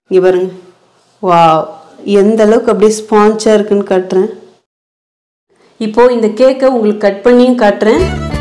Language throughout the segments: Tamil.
இங்கே பாருங்க, வா எந்த அளவுக்கு அப்படியே ஸ்பான்ச்சாக இருக்குன்னு காட்டுறேன். இப்போது இந்த கேக்கை உங்களுக்கு கட் பண்ணியும் காட்டுறேன்.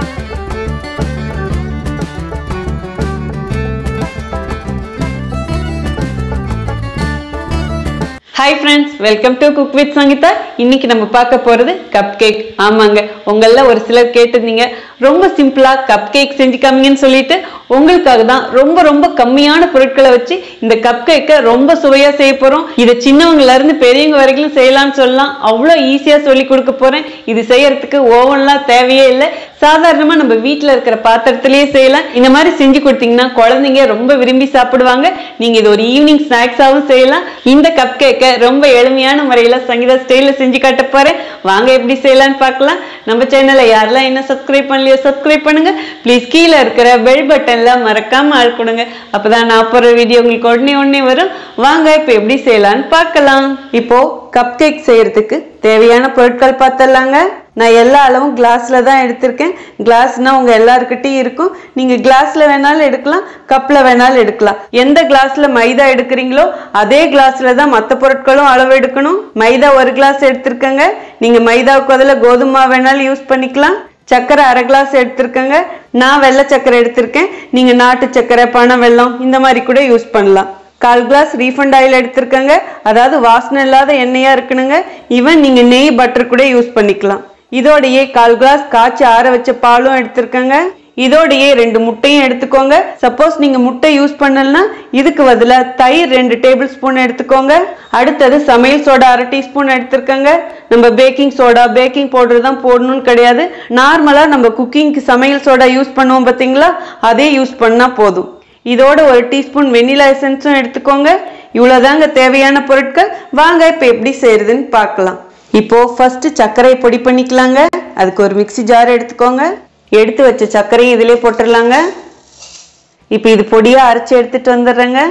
Hi friends, welcome to cook with Sangeetha. இன்னைக்கு நம்ம பார்க்க போகிறது கப் கேக். ஆமாங்க, உங்களில் ஒரு சிலர் கேட்டிருந்தீங்க ரொம்ப சிம்பிளாக கப் கேக் செஞ்சு காமிங்கன்னு சொல்லிட்டு. உங்களுக்காக தான் ரொம்ப கம்மியான பொருட்களை வச்சு இந்த கப் கேக்கை ரொம்ப சுவையாக செய்ய போகிறோம். இதை சின்னவங்கலேருந்து பெரியவங்க வரைக்கும் செய்யலான்னு சொல்லலாம். அவ்வளோ ஈஸியாக சொல்லி கொடுக்க போகிறேன். இது செய்யறதுக்கு ஓவன்லாம் தேவையே இல்லை. சாதாரணமாக நம்ம வீட்டில் இருக்கிற பாத்திரத்திலேயே செய்யலாம். இந்த மாதிரி செஞ்சு கொடுத்தீங்கன்னா குழந்தைங்க ரொம்ப விரும்பி சாப்பிடுவாங்க. நீங்கள் இது ஒரு ஈவினிங் ஸ்நாக்ஸாகவும் செய்யலாம். இந்த கப் கேக்கை ரொம்ப எளிமையான முறையில் சங்கீதா ஸ்டைலில் செஞ்சு காட்ட போகிறேன். வாங்க எப்படி செய்யலான்னு பார்க்கலாம். நம்ம சேனலை யாரெல்லாம் என்ன சப்ஸ்கிரைப் பண்ணலையோ சப்ஸ்கிரைப் பண்ணுங்க. ப்ளீஸ் கீழே இருக்கிற பெல் பட்டன்ல மறக்காம ஆள் கொடுங்க. அப்பதான் நான் போகிற வீடியோ உங்களுக்கு உடனே வரும். வாங்க இப்போ எப்படி செய்யலான்னு பார்க்கலாம். இப்போ கப் கேக் செய்யறதுக்கு தேவையான பொருட்கள் பார்த்துடலாங்க. நான் எல்லா அளவும் கிளாஸில் தான் எடுத்திருக்கேன். கிளாஸ்னால் உங்கள் எல்லாருக்கிட்டையும் இருக்கும். நீங்கள் கிளாஸில் வேணாலும் எடுக்கலாம், கப்பில் வேணாலும் எடுக்கலாம். எந்த கிளாஸில் மைதா எடுக்கிறீங்களோ அதே கிளாஸில் தான் மற்ற பொருட்களும் அளவு எடுக்கணும். மைதா 1 கிளாஸ் எடுத்திருக்கேங்க. நீங்கள் மைதாவுக்கு பதில் கோதுமை வேணாலும் யூஸ் பண்ணிக்கலாம். சர்க்கரை 1/2 கிளாஸ் எடுத்திருக்கேங்க. நான் வெள்ளை சர்க்கரை எடுத்திருக்கேன். நீங்கள் நாட்டு சர்க்கரை, பனை வெல்லம் இந்த மாதிரி கூட யூஸ் பண்ணலாம். 1/4 கிளாஸ் ரீஃபண்ட் ஆயில் எடுத்திருக்கேங்க. அதாவது வாசனை இல்லாத எண்ணெயாக இருக்கணுங்க. ஈவன் நீங்கள் நெய், பட்டர் கூட யூஸ் பண்ணிக்கலாம். இதோடையே 1/4 கிளாஸ் காய்ச்சி ஆற வச்ச பாலும் எடுத்திருக்கேங்க. இதோடையே 2 முட்டையும் எடுத்துக்கோங்க. சப்போஸ் நீங்க முட்டை யூஸ் பண்ணலன்னா இதுக்கு பதிலாக தயிர் 2 டேபிள் ஸ்பூன் எடுத்துக்கோங்க. அடுத்தது சமையல் சோடா 1/2 டீஸ்பூன் எடுத்துருக்கங்க. நம்ம பேக்கிங் சோடா, பேக்கிங் பவுடர் தான் போடணும்னு கிடையாது. நார்மலா நம்ம குக்கிங்க்கு சமையல் சோடா யூஸ் பண்ணுவோம் பார்த்தீங்களா, அதே யூஸ் பண்ணா போதும். இதோட 1 டீஸ்பூன் வெண்ணிலா எசன்ஸும் எடுத்துக்கோங்க. இவ்வளவுதாங்க தேவையான பொருட்கள். வாங்க இப்ப எப்படி செய்யறதுன்னு பார்க்கலாம். இப்போ ஃபர்ஸ்ட் சர்க்கரையை பொடி பண்ணிக்கலாங்க. அதுக்கு ஒரு மிக்ஸி ஜார் எடுத்துக்கோங்க. எடுத்து வச்ச சர்க்கரையும் இதிலே போட்டுடலாங்க. இப்போ இது பொடியா அரைச்சி எடுத்துட்டு வந்துடுறேங்க.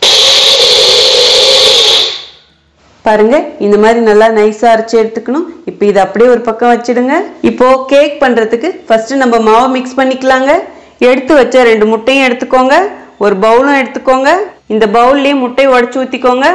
பாருங்க, இந்த மாதிரி நல்லா நைஸா அரைச்சி எடுத்துக்கணும். இப்போ இது அப்படியே ஒரு பக்கம் வச்சிடுங்க. இப்போ கேக் பண்றதுக்கு ஃபர்ஸ்ட் நம்ம மாவை மிக்ஸ் பண்ணிக்கலாங்க. எடுத்து வச்ச 2 முட்டையும் எடுத்துக்கோங்க. ஒரு பவுலும் எடுத்துக்கோங்க. இந்த பவுல்லையே முட்டையை உடைச்சு ஊற்றிக்கோங்க.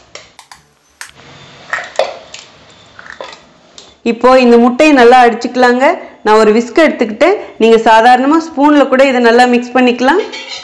இப்போ இந்த முட்டையை நல்லா அடிச்சுக்கலாங்க. நான் ஒரு விஸ்க் எடுத்துக்கிட்டு, நீங்க சாதாரணமா ஸ்பூன்ல கூட இதை நல்லா மிக்ஸ் பண்ணிக்கலாம்.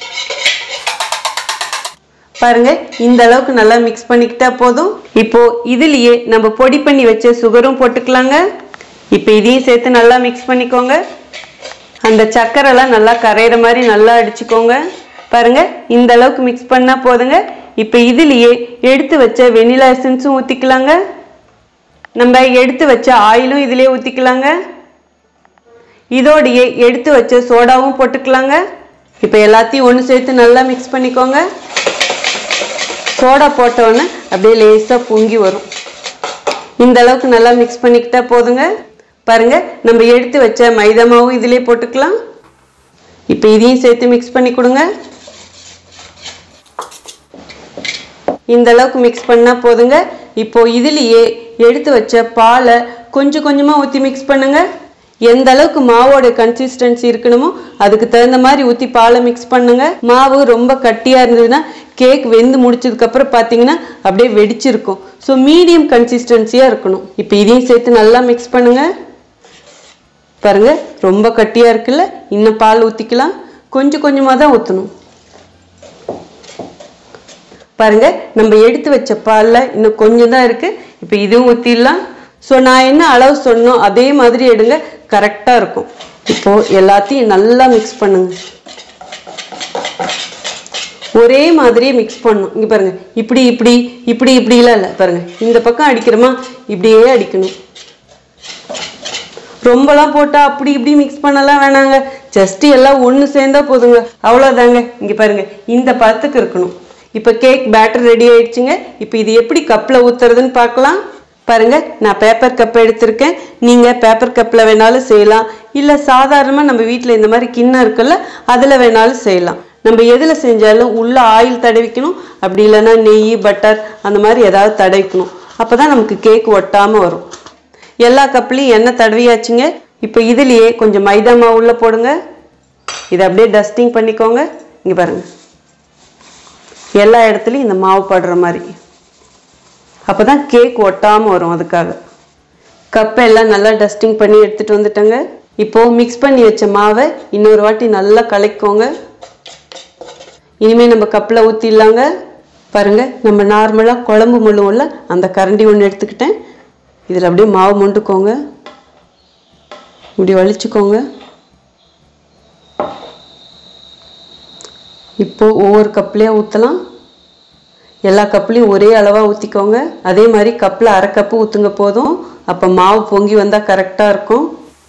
பாருங்க, இந்த அளவுக்கு நல்லா மிக்ஸ் பண்ணிக்கிட்டா போதும். இப்போ இதுலயே நம்ம பொடி பண்ணி வச்ச சுகரும் போட்டுக்கலாங்க. இப்போ இதையும் சேர்த்து நல்லா மிக்ஸ் பண்ணிக்கோங்க. அந்த சர்க்கரைலாம் நல்லா கரையிற மாதிரி நல்லா அடிச்சுக்கோங்க. பாருங்க, இந்த அளவுக்கு மிக்ஸ் பண்ணா போதுங்க. இப்போ இதுலயே எடுத்து வச்ச வெண்ணிலா எசன்ஸும் ஊற்றிக்கலாங்க. நம்ம எடுத்து வச்ச ஆயிலும் இதிலே ஊற்றிக்கலாங்க. இதோடையே எடுத்து வச்ச சோடாவும் போட்டுக்கலாங்க. இப்போ எல்லாத்தையும் ஒன்று சேர்த்து நல்லா மிக்ஸ் பண்ணிக்கோங்க. சோடா போட்டோன்னே அப்படியே லேசாக பொங்கி வரும். இந்த அளவுக்கு நல்லா மிக்ஸ் பண்ணிக்கிட்டா போதுங்க. பாருங்க, நம்ம எடுத்து வச்ச மைதா மாவும் இதிலே போட்டுக்கலாம். இப்போ இதையும் சேர்த்து மிக்ஸ் பண்ணி கொடுங்க. இந்த அளவுக்கு மிக்ஸ் பண்ணா போதுங்க. இப்போ இதுலயே எடுத்து வச்ச பாலை கொஞ்சம் கொஞ்சமா ஊற்றி மிக்ஸ் பண்ணுங்க. எந்த அளவுக்கு மாவோட கன்சிஸ்டன்சி இருக்கணுமோ அதுக்கு தகுந்த மாதிரி ஊற்றி பாலை மிக்ஸ் பண்ணுங்க. மாவு ரொம்ப கட்டியா இருந்ததுன்னா கேக் வெந்து முடிச்சதுக்கு அப்புறம் பார்த்தீங்கன்னா அப்படியே வெடிச்சிருக்கும். ஸோ மீடியம் கன்சிஸ்டன்சியா இருக்கணும். இப்போ இதையும் சேர்த்து நல்லா மிக்ஸ் பண்ணுங்க. பாருங்க, ரொம்ப கட்டியா இருக்குல்ல, இன்னும் பால் ஊற்றிக்கலாம். கொஞ்சம் கொஞ்சமாக தான் ஊற்றணும். பாருங்க, நம்ம எடுத்து வச்ச பாலில் இன்னும் கொஞ்சம் தான் இருக்கு. இப்போ இதுவும் ஊற்றிடலாம். ஸோ நான் என்ன அளவு சொன்னோம் அதே மாதிரி எடுங்க, கரெக்டாக இருக்கும். இப்போ எல்லாத்தையும் நல்லா மிக்ஸ் பண்ணுங்க. ஒரே மாதிரியே மிக்ஸ் பண்ணணும். இங்கே பாருங்க, இப்படி இப்படி இப்படி இப்படிலாம் இல்லை. பாருங்க, இந்த பக்கம் அடிக்கிறோமா இப்படியே அடிக்கணும். ரொம்பலாம் போட்டால் அப்படி இப்படி மிக்ஸ் பண்ணலாம் வேணாங்க. ஜஸ்ட் எல்லாம் ஒன்று சேர்ந்தா போதுங்க, அவ்வளோதாங்க. இங்கே பாருங்க, இந்த பதத்துக்கு இருக்கணும். இப்போ கேக் பேட்டர் ரெடி ஆயிடுச்சுங்க. இப்போ இது எப்படி கப்பில் ஊற்றுறதுன்னு பார்க்கலாம். பாருங்க, நான் பேப்பர் கப் எடுத்திருக்கேன். நீங்கள் பேப்பர் கப்பில் வேணாலும் செய்யலாம். இல்லை சாதாரணமாக நம்ம வீட்டில் இந்த மாதிரி கிண்ணம் இருக்குல்ல, அதில் வேணாலும் செய்யலாம். நம்ம எதில் செஞ்சாலும் உள்ள ஆயில் தடவிக்கணும். அப்படி இல்லைன்னா நெய், பட்டர் அந்த மாதிரி ஏதாவது தடவிக்கணும். அப்போ தான் நமக்கு கேக் ஒட்டாமல் வரும். எல்லா கப்லையும் எண்ணெய் தடவியாச்சுங்க. இப்போ இதுலேயே கொஞ்சம் மைதா மாவு உள்ள போடுங்க. இதை அப்படியே டஸ்டிங் பண்ணிக்கோங்க. இங்கே பாருங்க, எல்லா இடத்துலையும் இந்த மாவு படுற மாதிரி. அப்போ தான் கேக் ஒட்டாமல் வரும். அதுக்காக கப்பை எல்லாம் நல்லா டஸ்டிங் பண்ணி எடுத்துகிட்டு வந்துட்டேங்க. இப்போது மிக்ஸ் பண்ணி வச்ச மாவை இன்னொரு வாட்டி நல்லா கலக்கிக்கோங்க. இனிமேல் நம்ம கப்பில் ஊற்றிடலாங்க. பாருங்கள், நம்ம நார்மலாக குழம்பு முழுவல அந்த கரண்டி ஒன்று எடுத்துக்கிட்டேன். இதில் அப்படியே மாவு மொண்டுக்கோங்க, இப்படி வலிச்சுக்கோங்க. இப்போது ஒவ்வொரு கப்லேயே ஊற்றலாம். எல்லா கப்லேயும் ஒரே அளவாக ஊற்றிக்கோங்க. அதே மாதிரி கப்பில் அரை கப்பு ஊற்றுங்க போதும். அப்போ மாவு பொங்கி வந்தால் கரெக்டாக இருக்கும்.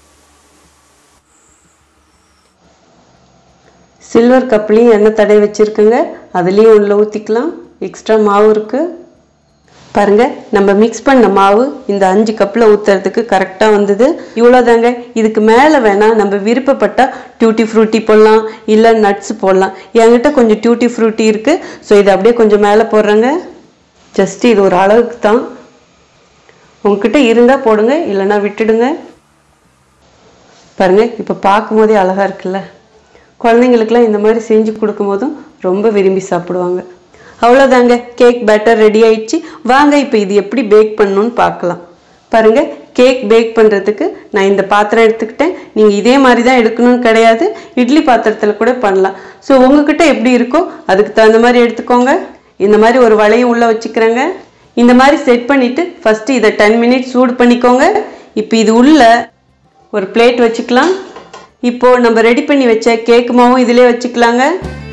சில்வர் கப்லேயும் எண்ணெய் தடவை வச்சுருக்குங்க, அதுலேயும் உள்ள ஊற்றிக்கலாம். எக்ஸ்ட்ரா மாவு இருக்குது பாருங்கள். நம்ம மிக்ஸ் பண்ண மாவு இந்த 5 கப்பில் ஊற்றுறதுக்கு கரெக்டாக வந்தது. இவ்வளோதாங்க. இதுக்கு மேலே வேணால் நம்ம விருப்பப்பட்டால் டியூட்டி ஃப்ரூட்டி போடலாம், இல்லை நட்ஸ் போடலாம். என்கிட்ட கொஞ்சம் டியூட்டி ஃப்ரூட்டி இருக்குது. ஸோ இதை அப்படியே கொஞ்சம் மேலே போடுறேங்க. ஜஸ்ட் இது ஒரு அளவுக்கு தான். உங்ககிட்ட இருந்தால் போடுங்க, இல்லைன்னா விட்டுடுங்க. பாருங்கள், இப்போ பார்க்கும் போதே அழகாக இருக்குல்ல. குழந்தைங்களுக்கெல்லாம் இந்த மாதிரி செஞ்சு கொடுக்கும் போதும் ரொம்ப விரும்பி சாப்பிடுவாங்க. அவ்வளோதாங்க, கேக் பேட்டர் ரெடி ஆயிடுச்சு. வாங்க இப்போ இது எப்படி பேக் பண்ணணும்னு பார்க்கலாம். பாருங்கள், கேக் பேக் பண்ணுறதுக்கு நான் இந்த பாத்திரம் எடுத்துக்கிட்டேன். நீங்கள் இதே மாதிரி தான் எடுக்கணும்னு கிடையாது, இட்லி பாத்திரத்தில் கூட பண்ணலாம். ஸோ உங்ககிட்ட எப்படி இருக்கோ அதுக்கு தகுந்த மாதிரி எடுத்துக்கோங்க. இந்த மாதிரி ஒரு வளையம் உள்ளே வச்சுக்கிறேங்க. இந்த மாதிரி செட் பண்ணிவிட்டு ஃபஸ்ட்டு இதை 10 மினிட்ஸ் சூடு பண்ணிக்கோங்க. இப்போ இது உள்ள ஒரு பிளேட் வச்சுக்கலாம். இப்போது நம்ம ரெடி பண்ணி வச்ச கேக் மாவும் இதிலே வச்சுக்கலாங்க.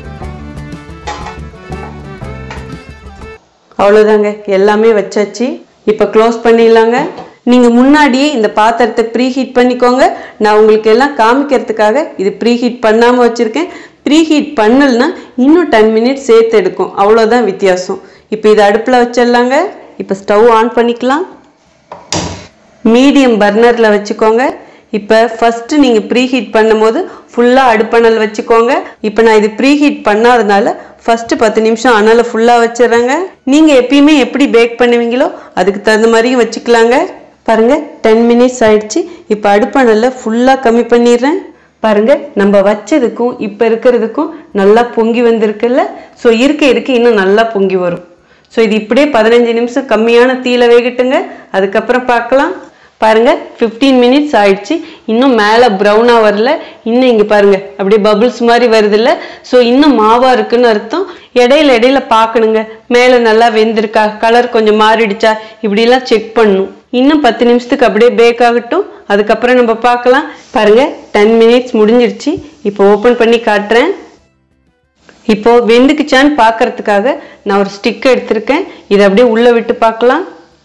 அவ்வளோதாங்க, எல்லாமே வச்சாச்சு. இப்போ க்ளோஸ் பண்ணிடலாங்க. நீங்கள் முன்னாடியே இந்த பாத்திரத்தை ப்ரீ ஹீட் பண்ணிக்கோங்க. நான் உங்களுக்கு எல்லாம் காமிக்கிறதுக்காக இது ப்ரீ ஹீட் பண்ணாமல் வச்சுருக்கேன். ப்ரீ ஹீட் பண்ணலன்னா இன்னும் 10 மினிட்ஸ் சேர்த்து எடுக்கும். அவ்வளோதான் வித்தியாசம். இப்போ இது அடுப்பில் வச்சிடலாங்க. இப்போ ஸ்டவ் ஆன் பண்ணிக்கலாம். மீடியம் பர்னரில் வச்சுக்கோங்க. இப்போ ஃபஸ்ட்டு நீங்கள் ப்ரீ ஹீட் பண்ணும் போது ஃபுல்லாக அடுப்பணல் வச்சுக்கோங்க. இப்போ நான் இது ப்ரீ ஹீட் பண்ணாதனால ஃபஸ்ட்டு 10 நிமிஷம் அனலை ஃபுல்லாக வச்சிடறாங்க. நீங்கள் எப்பயுமே எப்படி பேக் பண்ணுவீங்களோ அதுக்கு தகுந்த மாதிரியும் வச்சுக்கலாங்க. பாருங்கள், 10 மினிட்ஸ் ஆயிடுச்சு. இப்போ அடுப்பணலில் ஃபுல்லாக கம்மி பண்ணிடுறேன். பாருங்கள், நம்ம வச்சதுக்கும் இப்போ இருக்கிறதுக்கும் நல்லா பொங்கி வந்திருக்குல்ல. ஸோ இருக்க இன்னும் நல்லா பொங்கி வரும். ஸோ இது இப்படியே 15 நிமிஷம் கம்மியான தீயில வேகட்டுங்க. அதுக்கப்புறம் பார்க்கலாம். பாருங்கள், 15 மினிட்ஸ் ஆயிடுச்சு. இன்னும் மேலே ப்ரௌனாக வரல. இன்னும் இங்கே பாருங்கள், அப்படியே பபுள்ஸ் மாதிரி வருதில்ல. ஸோ இன்னும் மாவாக இருக்குன்னு அர்த்தம். இடையில பார்க்கணுங்க, மேலே நல்லா வெந்திருக்கா, கலர் கொஞ்சம் மாறிடுச்சா, இப்படிலாம் செக் பண்ணணும். இன்னும் 10 நிமிஷத்துக்கு அப்படியே பேக் ஆகட்டும். அதுக்கப்புறம் நம்ம பார்க்கலாம். பாருங்கள், 10 மினிட்ஸ் முடிஞ்சிருச்சு. இப்போ ஓப்பன் பண்ணி காட்டுறேன். இப்போது வெந்துக்குச்சான்னு பார்க்கறதுக்காக நான் ஒரு ஸ்டிக் எடுத்திருக்கேன். இதை அப்படியே உள்ளே விட்டு பார்க்கலாம்.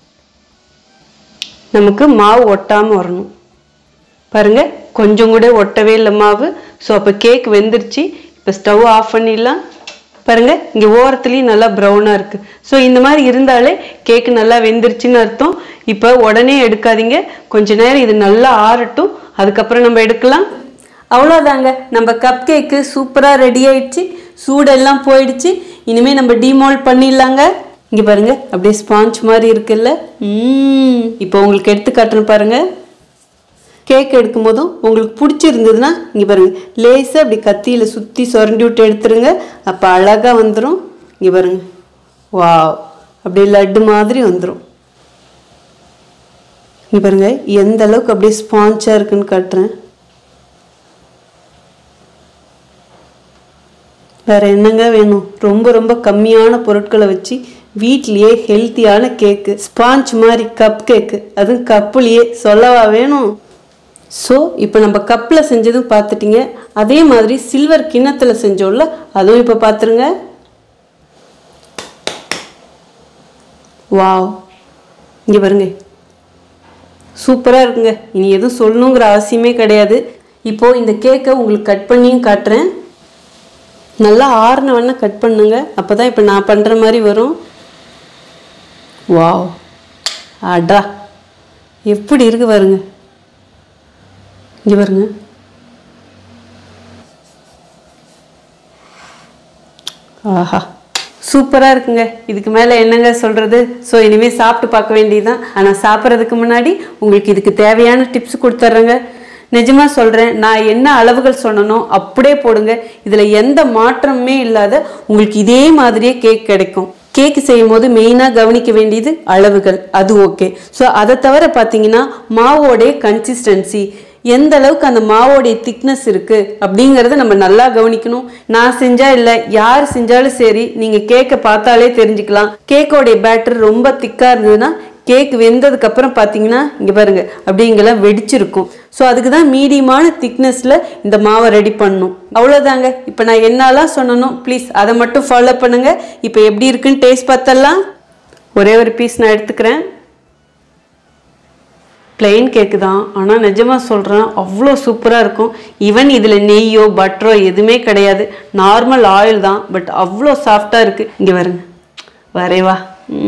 நமக்கு மாவு ஒட்டாமல் வரணும். பாருங்கள், கொஞ்சம் கூட ஒட்டவே இல்லை மாவு. ஸோ அப்போ கேக் வெந்துருச்சு. இப்போ ஸ்டவ் ஆஃப் பண்ணிடலாம். பாருங்கள், இங்கே ஓரத்துலேயும் நல்லா ப்ரௌனாக இருக்குது. ஸோ இந்த மாதிரி இருந்தாலே கேக்கு நல்லா வெந்துருச்சுன்னு அர்த்தம். இப்போ உடனே எடுக்காதீங்க, கொஞ்ச நேரம் இது நல்லா ஆறட்டும். அதுக்கப்புறம் நம்ம எடுக்கலாம். அவ்வளோதாங்க, நம்ம கப் கேக்கு சூப்பராக ரெடி ஆயிடுச்சு. சூடெல்லாம் போயிடுச்சு. இனிமேல் நம்ம டீமோல்ட் பண்ணிடலாங்க. இங்கே பாருங்கள், அப்படியே ஸ்பாஞ்ச் மாதிரி இருக்குல்ல. இப்போ உங்களுக்கு எடுத்து காட்டுறேன் பாருங்கள். கேக் எடுக்கும் போதும் உங்களுக்கு பிடிச்சிருந்ததுன்னா இங்கே பாருங்கள், லேசாக அப்படி கத்தியில் சுற்றி சுரண்டி விட்டு எடுத்துருங்க. அப்போ அழகாக வந்துடும். இங்கே பாருங்கள், வாவ், அப்படியே லட்டு மாதிரி வந்துடும். இங்கே பாருங்கள், எந்த அளவுக்கு அப்படியே ஸ்பாஞ்சாக இருக்குன்னு காட்டுறேன். வேறு என்னங்க வேணும்? ரொம்ப ரொம்ப கம்மியான பொருட்களை வச்சு வீட்லேயே ஹெல்த்தியான கேக்கு, ஸ்பாஞ்ச் மாதிரி கப் கேக்கு, அதுவும் கப்புலேயே சொல்லவா வேணும். ஸோ இப்போ நம்ம கப்பில் செஞ்சதும் பார்த்துட்டிங்க. அதே மாதிரி சில்வர் கிண்ணத்தில் செஞ்சோம்ல, அதுவும் இப்போ பார்த்துருங்க. வாவ், இங்கே பாருங்க, சூப்பராக இருக்குங்க. இனி எதுவும் சொல்லணுங்கிற அவசியமே கிடையாது. இப்போது இந்த கேக்கை உங்களுக்கு கட் பண்ணியும் காட்டுறேன். நல்லா ஆறுன வேணா கட் பண்ணுங்க, அப்போ தான் இப்போ நான் பண்ணுற மாதிரி வரும். வாவ், அடா, எப்படி இருக்கு பாருங்க. இங்கே பாருங்க, ஆஹா, சூப்பராக இருக்குங்க. இதுக்கு மேலே என்னங்க சொல்கிறது? ஸோ இனிமேல் சாப்பிட்டு பார்க்க வேண்டியதுதான். ஆனால் சாப்பிட்றதுக்கு முன்னாடி உங்களுக்கு இதுக்கு தேவையான டிப்ஸ் கொடுத்துட்றேங்க. நிஜமா சொல்றேன், நான் என்ன அளவுகள் சொன்னனோ அப்படியே போடுங்க. இதுல எந்த மாற்றமுமே இல்லாத உங்களுக்கு இதே மாதிரியே கேக் கிடைக்கும். கேக் செய்யும் போது மெயினாக கவனிக்க வேண்டியது அளவுகள், அது ஓகே. ஸோ அதை தவிர பார்த்தீங்கன்னா மாவோடைய கன்சிஸ்டன்சி, எந்த அளவுக்கு அந்த மாவோடைய திக்னஸ் இருக்கு அப்படிங்கிறத நம்ம நல்லா கவனிக்கணும். நான் செஞ்சா இல்லை, யார் செஞ்சாலும் சரி, நீங்க கேக்கை பார்த்தாலே தெரிஞ்சுக்கலாம். கேக்கோடைய பேட்டர் ரொம்ப திக்கா இருந்ததுன்னா கேக் வெந்ததுக்கு அப்புறம் பார்த்தீங்கன்னா இங்கே பாருங்க அப்படிங்கெல்லாம் வெடிச்சிருக்கும். ஸோ அதுக்கு தான் மீடியமான திக்னஸில் இந்த மாவை ரெடி பண்ணணும். அவ்வளோதாங்க. இப்போ நான் என்னெல்லாம் சொன்னனோ ப்ளீஸ் அதை மட்டும் ஃபாலோ பண்ணுங்க. இப்போ எப்படி இருக்குன்னு டேஸ்ட் பார்த்தலாம். ஒரே ஒரு பீஸ் நான் எடுத்துக்கிறேன். பிளெயின் கேக்கு தான், ஆனால் நிஜமாக சொல்கிறேன் அவ்வளோ சூப்பராக இருக்கும். ஈவன் இதில் நெய்யோ பட்டரோ எதுவுமே கிடையாது, நார்மல் ஆயில் தான். பட் அவ்வளோ சாஃப்டாக இருக்குது. இங்கே வருங்க, வரேவா.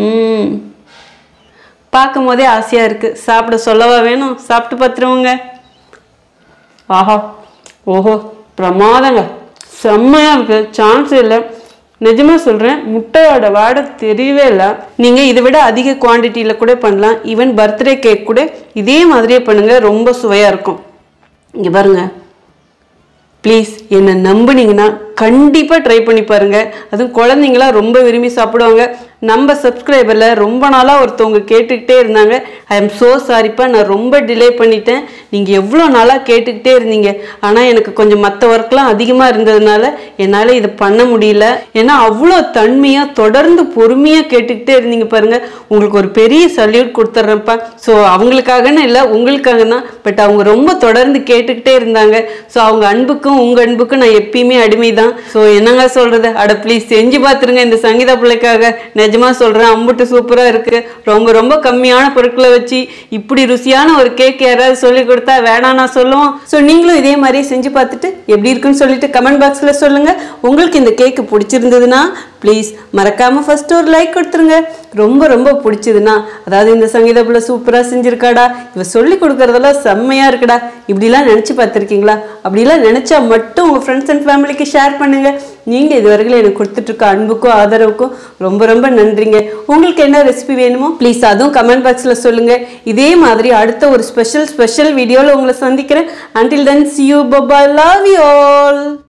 பார்க்கும் போதே ஆசையாக இருக்குது. சாப்பிட சொல்லவா வேணும்? சாப்பிட்டு பார்த்துருவோங்க. ஆஹா, ஓஹோ, பிரமாதங்க, செம்மையாக இருக்குது, சான்ஸ் இல்லை. நிஜமாக சொல்கிறேன், முட்டையோட வாடை தெரியவே இல்லை. நீங்கள் இதை விட அதிக குவான்டிட்டியில் கூட பண்ணலாம். ஈவன் பர்த்டே கேக் கூட இதே மாதிரியே பண்ணுங்கள், ரொம்ப சுவையாக இருக்கும். இங்கே பாருங்க, ப்ளீஸ் என்னை நம்புனீங்கன்னா கண்டிப்பாக ட்ரை பண்ணி பாருங்கள். அதுவும் குழந்தைங்களாம் ரொம்ப விரும்பி சாப்பிடுவாங்க. நம்ம சப்ஸ்கிரைபரில் ரொம்ப நாளாக ஒருத்தவங்க கேட்டுக்கிட்டே இருந்தாங்க. ஐ எம் ஸோ சாரிப்பா, நான் ரொம்ப டிலே பண்ணிட்டேன். நீங்கள் எவ்வளோ நாளாக கேட்டுக்கிட்டே இருந்தீங்க. ஆனால் எனக்கு கொஞ்சம் மற்ற ஒர்க்லாம் அதிகமாக இருந்ததுனால என்னால் இதை பண்ண முடியல. ஏன்னா அவ்வளோ தன்மையாக தொடர்ந்து பொறுமையாக கேட்டுக்கிட்டே இருந்தீங்க பாருங்கள். உங்களுக்கு ஒரு பெரிய சல்யூட் கொடுத்துட்றேன்ப்பா. ஸோ அவங்களுக்காகன்னு இல்லை, உங்களுக்காக தான். பட் அவங்க ரொம்ப தொடர்ந்து கேட்டுக்கிட்டே இருந்தாங்க. ஸோ அவங்க அன்புக்கும் உங்கள் அன்புக்கும் நான் எப்பயுமே அடிமை தான். ஸோ என்னங்க சொல்கிறது, அட ப்ளீஸ் செஞ்சு பார்த்துருங்க இந்த சங்கீதா பிள்ளைக்காக. நிஜமா சொல்றேன், அம்புட்டு சூப்பரா இருக்கு. ரொம்ப ரொம்ப கம்மியான பொருட்களை வச்சு இப்படி ருசியான ஒரு கேக் யாராவது சொல்லி கொடுத்தா வேணாம் நான் சொல்லுவோம். ஸோ நீங்களும் இதே மாதிரி செஞ்சு பார்த்துட்டு எப்படி இருக்குன்னு சொல்லிட்டு கமெண்ட் பாக்ஸ்ல சொல்லுங்க. உங்களுக்கு இந்த கேக்கு பிடிச்சிருந்ததுன்னா ப்ளீஸ் மறக்காம ஃபர்ஸ்ட் ஒரு லைக் கொடுத்துருங்க. ரொம்ப ரொம்ப பிடிச்சதுன்னா, அதாவது இந்த சங்கீதா பிள்ளை சூப்பரா செஞ்சிருக்காடா, இவ சொல்லி கொடுக்கறதெல்லாம் செம்மையா இருக்குடா, இப்படிலாம் நினைச்சு பார்த்துருக்கீங்களா? அப்படிலாம் நினைச்சா மட்டும் உங்க ஃப்ரெண்ட்ஸ் அண்ட் ஃபேமிலிக்கு ஷேர் பண்ணுங்க. நீங்க இதுவரைக்கும் எனக்கு கொடுத்துட்டு இருக்க அன்புக்கும் ஆதரவுக்கும் ரொம்ப ரொம்ப நன்றிங்க. உங்களுக்கு என்ன ரெசிபி வேணுமோ ப்ளீஸ் அதுவும் கமெண்ட் பாக்ஸ்ல சொல்லுங்க. இதே மாதிரி அடுத்த ஒரு ஸ்பெஷல் வீடியோல உங்களை சந்திக்கிறேன். Until then, see you, bye bye, love you all.